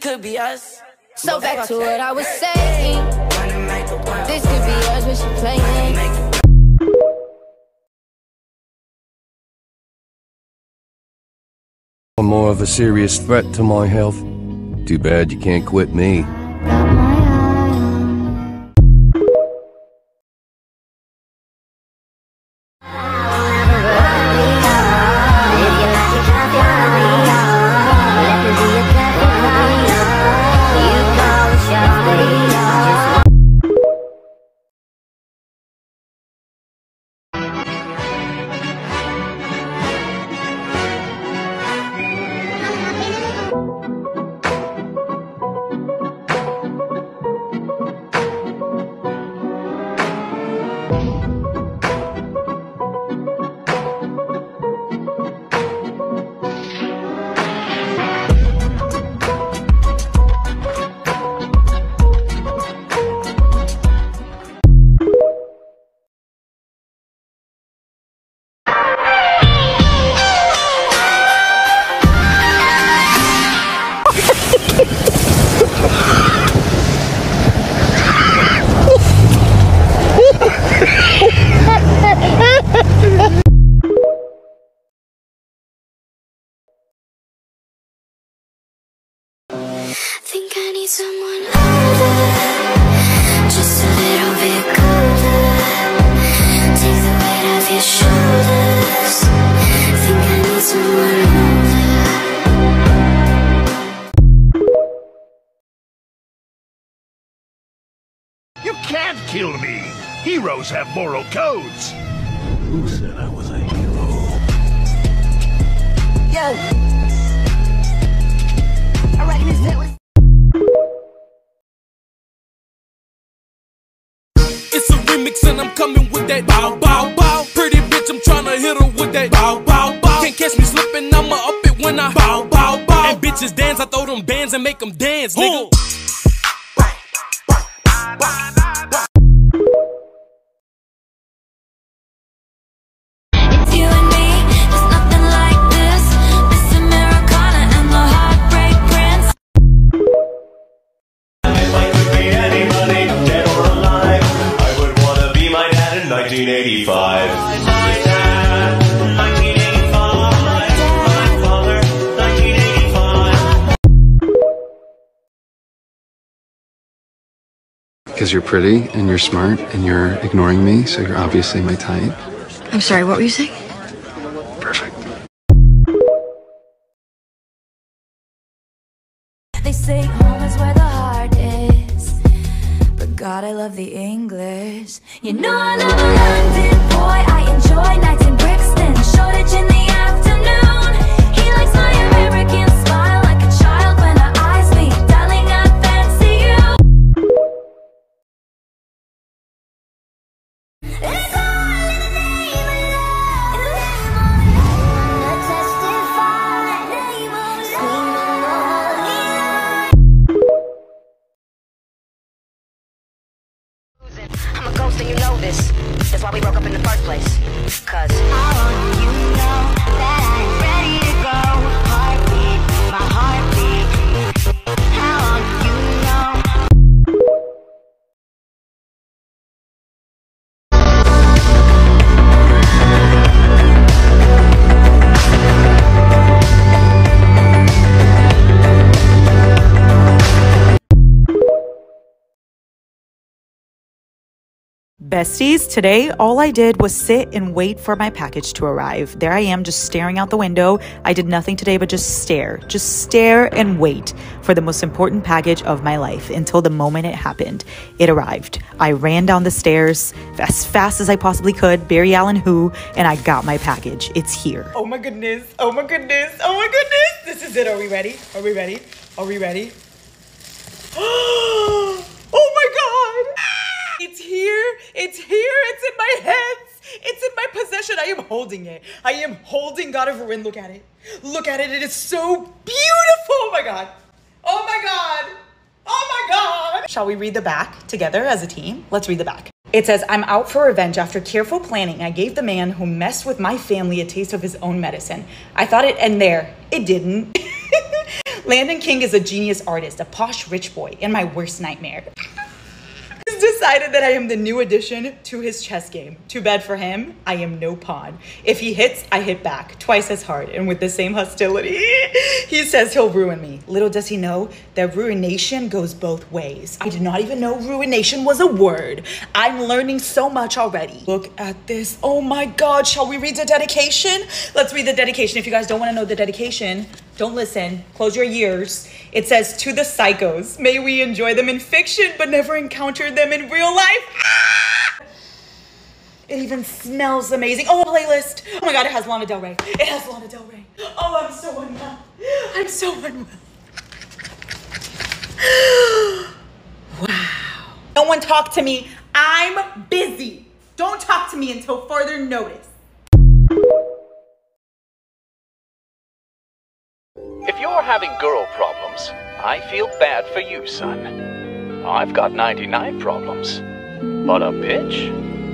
could be us. So back to what I was saying. This could be us when she playing. I'm more of a serious threat to my health. Too bad you can't quit me. Think I need someone older, just a little bit colder. Take the weight off your shoulders. Think I need someone older. You can't kill me. Heroes have moral codes. Who said I was a hero? Yo. It's a remix and I'm coming with that bow, bow, bow. Pretty bitch, I'm tryna hit her with that bow, bow, bow. Can't catch me slipping, I'ma up it when I bow, bow, bow. And bitches dance, I throw them bands and make them dance, nigga. It's you and me, there's nothing like this. Miss Americana and the Heartbreak Prince. If I could be anybody, dead or alive, I would wanna be my dad in 1985. My dad, 1985. My father, 1985. Because you're pretty and you're smart and you're ignoring me, so you're obviously my type. I'm sorry, what were you saying? Perfect. They say home is where the heart is, but God, I love the English. You know I love a London boy. I enjoy nights in Brixton, Shoreditch in the afternoon. He likes my American smile, like a child when our eyes meet. Darling, I fancy you. It's all in the name of love. In the name of love, I testify. Name of screaming holy. I'm a ghost and you know this. That's why we broke up in the first place. Cause I want you to know that I'm ready to go. Heartbeat, my heartbeat. I want you to know. Besties, today all I did was sit and wait for my package to arrive. There I am just staring out the window. I did nothing today but just stare and wait for the most important package of my life until the moment it happened. It arrived. I ran down the stairs as fast as I possibly could, Barry Allen who, and I got my package. It's here. Oh my goodness, oh my goodness, oh my goodness. This is it, are we ready? Are we ready? Are we ready? Oh my God. It's here, it's in my hands, it's in my possession. I am holding it. I am holding God of Ruin. Look at it. Look at it. It is so beautiful. Oh my God. Oh my God. Oh my God. Shall we read the back together as a team? Let's read the back. It says, I'm out for revenge. After careful planning, I gave the man who messed with my family a taste of his own medicine. I thought it'd end there. It didn't. Landon King is a genius artist, a posh rich boy, and my worst nightmare. He's decided that I am the new addition to his chess game. Too bad for him, I am no pawn. If he hits, I hit back, twice as hard, and with the same hostility. He says he'll ruin me. Little does he know that ruination goes both ways. I did not even know ruination was a word. I'm learning so much already. Look at this, oh my God, shall we read the dedication? Let's read the dedication. If you guys don't wanna know the dedication, don't listen, close your ears. It says, to the psychos, may we enjoy them in fiction, but never encounter them in real life. Ah! It even smells amazing. Oh, playlist. Oh my God, it has Lana Del Rey. It has Lana Del Rey. Oh, I'm so unwell. I'm so unwell. Wow. No one talk to me. I'm busy. Don't talk to me until further notice. If you're having girl problems, I feel bad for you, son. I've got 99 problems. But a bitch?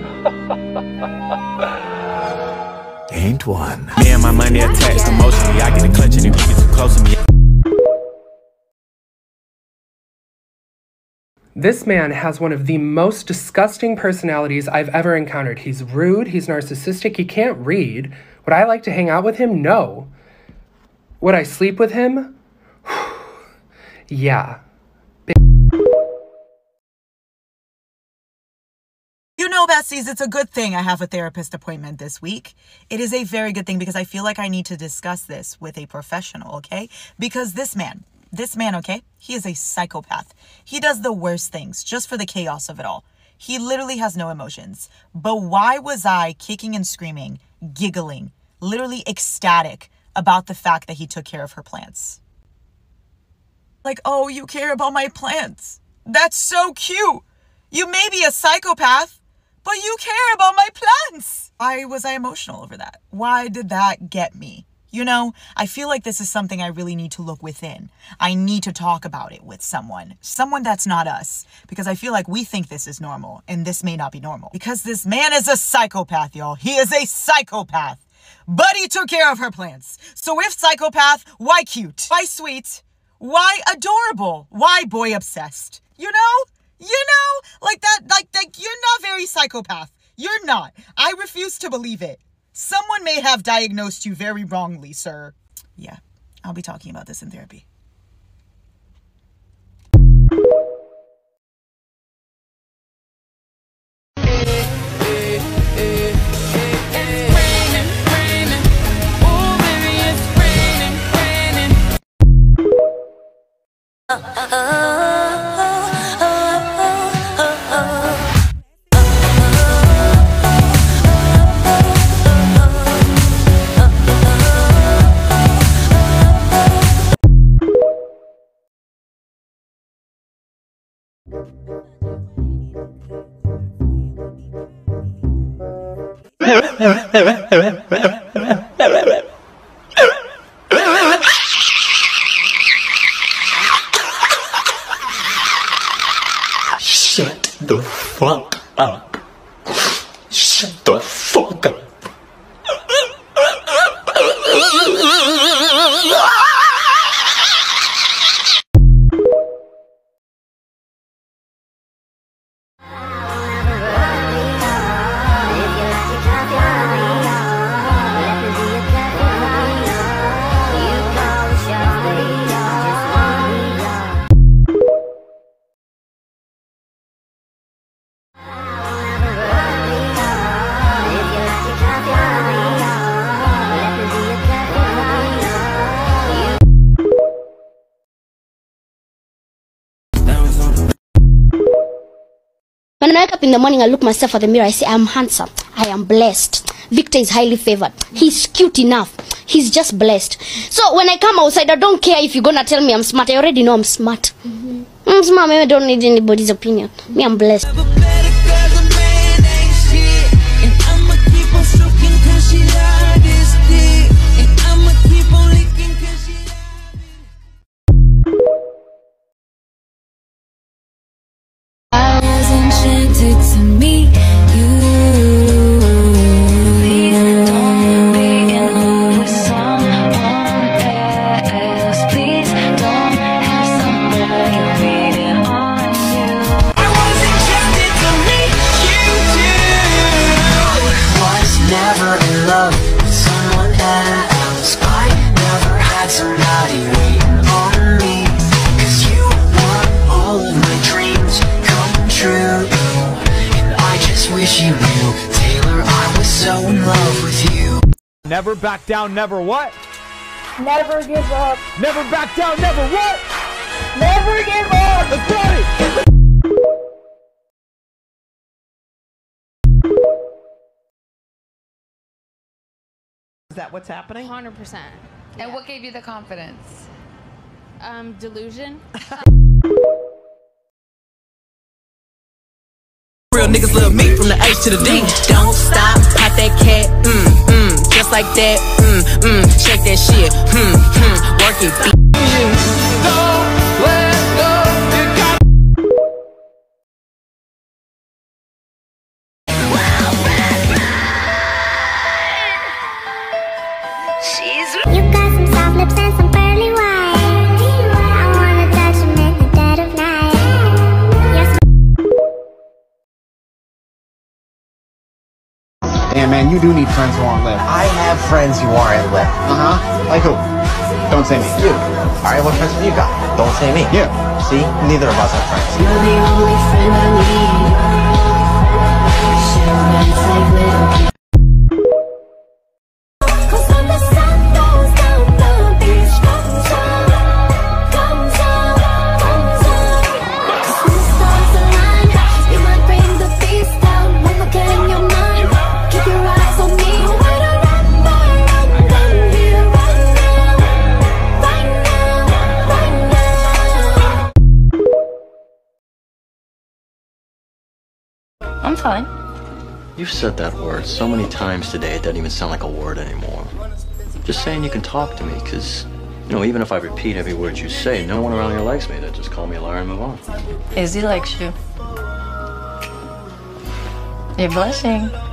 Ain't one. Me and my money attached emotionally. I get a clutch and if you get too close to me. This man has one of the most disgusting personalities I've ever encountered. He's rude, he's narcissistic, he can't read. Would I like to hang out with him? No. Would I sleep with him? Yeah. You know, besties, it's a good thing I have a therapist appointment this week. It is a very good thing because I feel like I need to discuss this with a professional, okay? Because this man, okay, he is a psychopath. He does the worst things just for the chaos of it all. He literally has no emotions. But why was I kicking and screaming, giggling, literally ecstatic about the fact that he took care of her plants? Like, oh, you care about my plants. That's so cute. You may be a psychopath, but you care about my plants. Why was I emotional over that? Why did that get me? You know, I feel like this is something I really need to look within. I need to talk about it with someone that's not us, because I feel like we think this is normal, and this may not be normal. Because this man is a psychopath, y'all. He is a psychopath. But he took care of her plants. So if psychopath, why cute? Why sweet? Why adorable? Why boy obsessed? You know, like that, like you're not very psychopath. You're not. I refuse to believe it. Someone may have diagnosed you very wrongly, sir. Yeah, I'll be talking about this in therapy. Shut the fuck up. Shut the fuck up. When I wake up in the morning, I look myself at the mirror, I say, I'm handsome, I am blessed. Victor is highly favored. He's cute enough. He's just blessed. So when I come outside, I don't care if you're gonna tell me I'm smart. I already know I'm smart. I'm smart, I don't need anybody's opinion. Me, I'm blessed. To meet you, don't be in love with someone else. Please don't. Never back down, never what? Never give up. Never back down, never what? Never give up. Let's party! Is that what's happening? 100%. And what gave you the confidence? Delusion. Real niggas love me from the H to the D. Don't stop, pop that cat, just like that, shake that shit, work it, Don't let go, you got. You got some soft lips and some pearly white. I wanna touch them in the dead of night. Yeah, man, you do need friends who aren't lit. I have friends who aren't lit. Like who? Don't say me. You. Alright, what friends have you got? Don't say me. You. See? Neither of us have friends. You're the only friend I need. Share nights like little kids. I'm fine. You've said that word so many times today, it doesn't even sound like a word anymore. Just saying you can talk to me, because, you know, even if I repeat every word you say, no one around here likes me. They just call me a liar and move on. Izzy likes you. You're blushing.